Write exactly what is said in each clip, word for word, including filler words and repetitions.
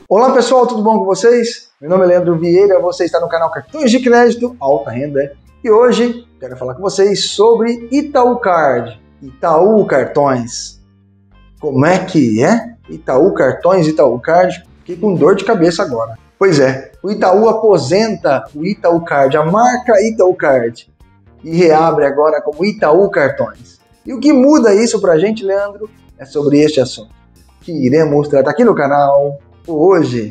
Olá pessoal, tudo bom com vocês? Meu nome é Leandro Vieira, você está no canal Cartões de Crédito Alta Renda e hoje quero falar com vocês sobre Itaú Card, Itaú Cartões. Como é que é? Itaú Cartões, Itaú Card? Fiquei com dor de cabeça agora. Pois é, o Itaú aposenta o Itaú Card, a marca Itaú Card, e reabre agora como Itaú Cartões. E o que muda isso pra gente, Leandro? É sobre este assunto que iremos tratar aqui no canal hoje.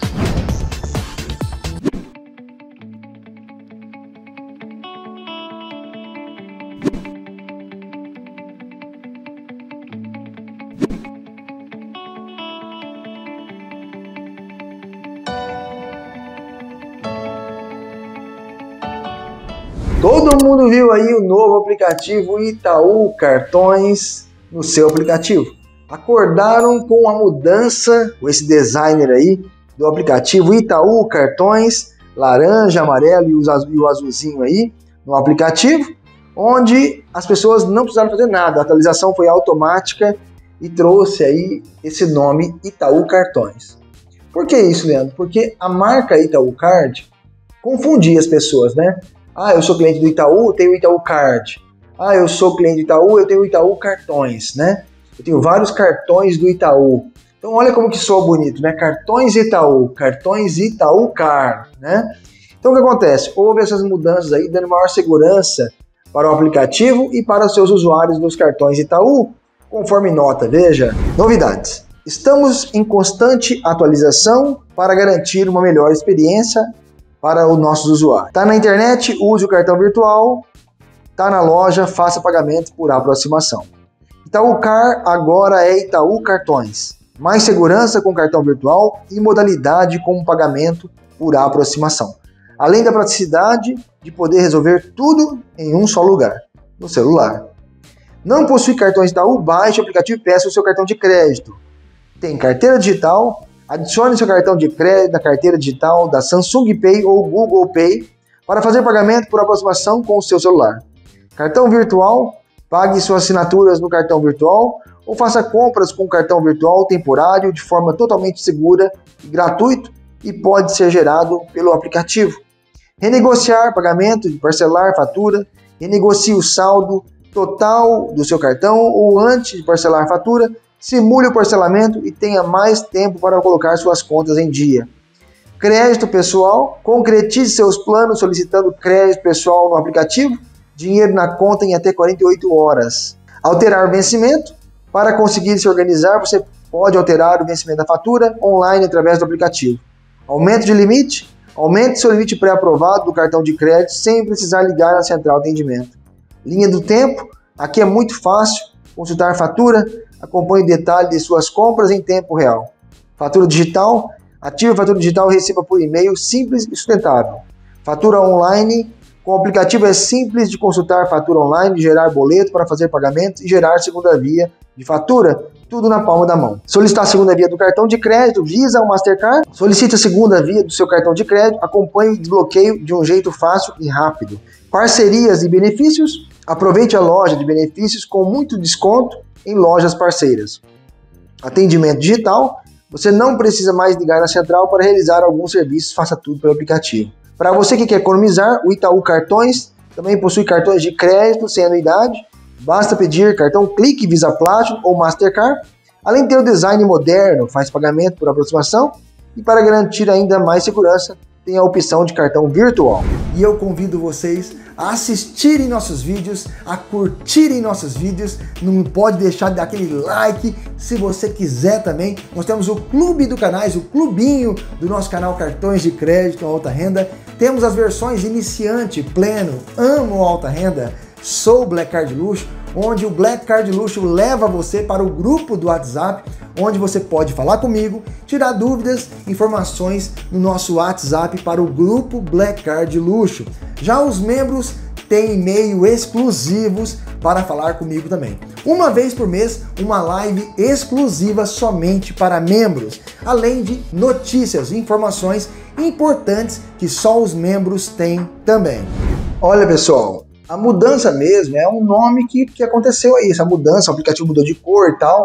Todo mundo viu aí o novo aplicativo Itaú Cartões no seu aplicativo. Acordaram com a mudança, com esse designer aí do aplicativo Itaú Cartões, laranja, amarelo e o azulzinho aí no aplicativo, onde as pessoas não precisaram fazer nada. A atualização foi automática e trouxe aí esse nome Itaú Cartões. Por que isso, Leandro? Porque a marca Itaú Card confundia as pessoas, né? Ah, eu sou cliente do Itaú, eu tenho o Itaú Card. Ah, eu sou cliente do Itaú, eu tenho o Itaú Cartões, né? Eu tenho vários cartões do Itaú. Então olha como que soa bonito, né? Cartões Itaú, cartões Itaú Card, né? Então o que acontece? Houve essas mudanças aí, dando maior segurança para o aplicativo e para os seus usuários dos cartões Itaú, conforme nota. Veja, novidades. Estamos em constante atualização para garantir uma melhor experiência para os nossos usuários. Tá na internet, use o cartão virtual. Tá na loja, faça pagamento por aproximação. Itaú Card agora é Itaú Cartões. Mais segurança com cartão virtual e modalidade com pagamento por aproximação. Além da praticidade de poder resolver tudo em um só lugar, no celular. Não possui cartões Itaú? Baixe o aplicativo e peça o seu cartão de crédito. Tem carteira digital? Adicione seu cartão de crédito na carteira digital da Samsung Pay ou Google Pay para fazer pagamento por aproximação com o seu celular. Cartão virtual? Pague suas assinaturas no cartão virtual ou faça compras com cartão virtual temporário de forma totalmente segura e gratuito e pode ser gerado pelo aplicativo. Renegociar pagamento, parcelar fatura, renegocie o saldo total do seu cartão ou antes de parcelar a fatura, simule o parcelamento e tenha mais tempo para colocar suas contas em dia. Crédito pessoal, concretize seus planos solicitando crédito pessoal no aplicativo, dinheiro na conta em até quarenta e oito horas. Alterar o vencimento, para conseguir se organizar você pode alterar o vencimento da fatura online através do aplicativo. Aumento de limite, aumente seu limite pré-aprovado do cartão de crédito sem precisar ligar na central de atendimento. Linha do tempo, aqui é muito fácil, consultar fatura, acompanhe o detalhe de suas compras em tempo real. Fatura digital, ative a fatura digital e receba por e-mail simples e sustentável. Fatura online, com o aplicativo é simples de consultar fatura online, gerar boleto para fazer pagamento e gerar segunda via de fatura, tudo na palma da mão. Solicitar a segunda via do cartão de crédito, Visa ou Mastercard, solicite a segunda via do seu cartão de crédito, acompanhe o desbloqueio de um jeito fácil e rápido. Parcerias e benefícios, aproveite a loja de benefícios com muito desconto em lojas parceiras. Atendimento digital, você não precisa mais ligar na central para realizar alguns serviços, faça tudo pelo aplicativo. Para você que quer economizar, o Itaú Cartões também possui cartões de crédito sem anuidade, basta pedir cartão Clique, Visa Platinum ou Mastercard, além de ter o design moderno, faz pagamento por aproximação e para garantir ainda mais segurança, tem a opção de cartão virtual. E eu convido vocês a assistirem nossos vídeos, a curtirem nossos vídeos, não pode deixar de dar aquele like, se você quiser também. Nós temos o clube do canais, o clubinho do nosso canal Cartões de Crédito Alta Renda. Temos as versões iniciante, pleno, amo alta renda, sou Black Card Luxo, onde o Black Card Luxo leva você para o grupo do WhatsApp, onde você pode falar comigo, tirar dúvidas, informações no nosso WhatsApp para o grupo Black Card Luxo. Já os membros têm e-mail exclusivos para falar comigo também. Uma vez por mês, uma live exclusiva somente para membros, além de notícias e informações importantes que só os membros têm também. Olha pessoal, a mudança mesmo é um nome que, que aconteceu aí, essa mudança, o aplicativo mudou de cor e tal,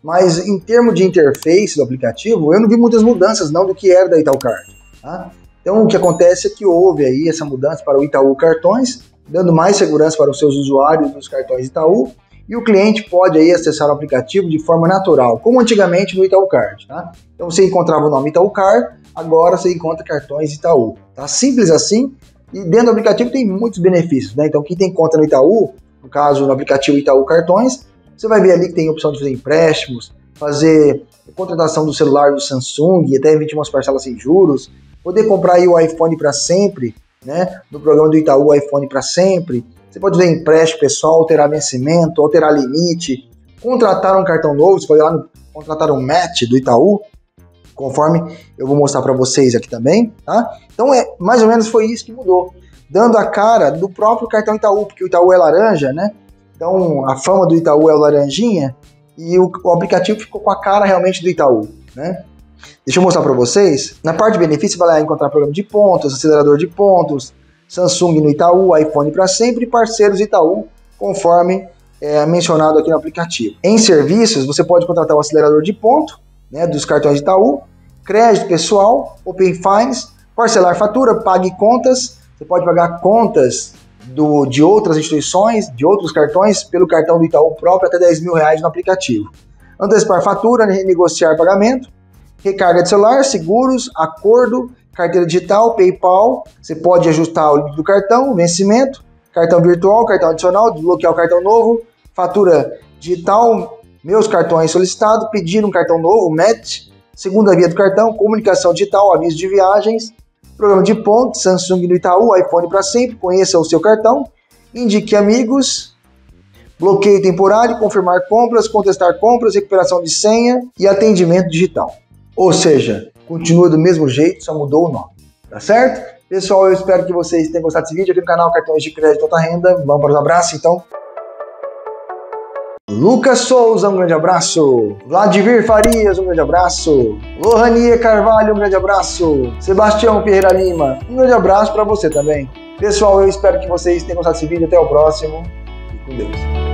mas em termos de interface do aplicativo, eu não vi muitas mudanças não do que era da Itaú Card. Tá? Então o que acontece é que houve aí essa mudança para o Itaú Cartões, dando mais segurança para os seus usuários dos cartões Itaú, e o cliente pode aí acessar o aplicativo de forma natural, como antigamente no Itaú Card. Tá? Então você encontrava o nome Itaú Card, agora você encontra cartões Itaú. Tá? Simples assim, e dentro do aplicativo tem muitos benefícios. Né? Então quem tem conta no Itaú, no caso no aplicativo Itaú Cartões, você vai ver ali que tem a opção de fazer empréstimos, fazer contratação do celular do Samsung, até emitir umas parcelas sem juros, poder comprar aí o iPhone para sempre, né? No programa do Itaú, iPhone para sempre. Você pode fazer empréstimo pessoal, alterar vencimento, alterar limite, contratar um cartão novo, você pode ir lá no, contratar um match do Itaú, conforme eu vou mostrar para vocês aqui também, tá? Então é mais ou menos foi isso que mudou, dando a cara do próprio cartão Itaú, porque o Itaú é laranja, né? Então a fama do Itaú é o laranjinha e o, o aplicativo ficou com a cara realmente do Itaú, né? Deixa eu mostrar para vocês. Na parte de benefício, você vai lá encontrar programa de pontos, acelerador de pontos, Samsung no Itaú, iPhone para sempre, parceiros Itaú, conforme é mencionado aqui no aplicativo. Em serviços, você pode contratar o acelerador de ponto, né, dos cartões Itaú, crédito pessoal, Open Finance, parcelar fatura, pague contas. Você pode pagar contas do, de outras instituições, de outros cartões, pelo cartão do Itaú próprio, até dez mil reais no aplicativo. Antecipar fatura, renegociar pagamento, recarga de celular, seguros, acordo, carteira digital, PayPal. Você pode ajustar o limite do cartão, vencimento, cartão virtual, cartão adicional, desbloquear o cartão novo, fatura digital, meus cartões solicitados, pedir um cartão novo, match, segunda via do cartão, comunicação digital, aviso de viagens, programa de pontos, Samsung no Itaú, iPhone para sempre, conheça o seu cartão, indique amigos, bloqueio temporário, confirmar compras, contestar compras, recuperação de senha e atendimento digital. Ou seja, continua do mesmo jeito, só mudou o nome, tá certo? Pessoal, eu espero que vocês tenham gostado desse vídeo aqui no canal Cartões de Crédito Alta Renda. Vamos para os abraços, então. Lucas Souza, um grande abraço. Vladimir Farias, um grande abraço. Lohania Carvalho, um grande abraço. Sebastião Ferreira Lima, um grande abraço para você também. Pessoal, eu espero que vocês tenham gostado desse vídeo. Até o próximo. E com Deus.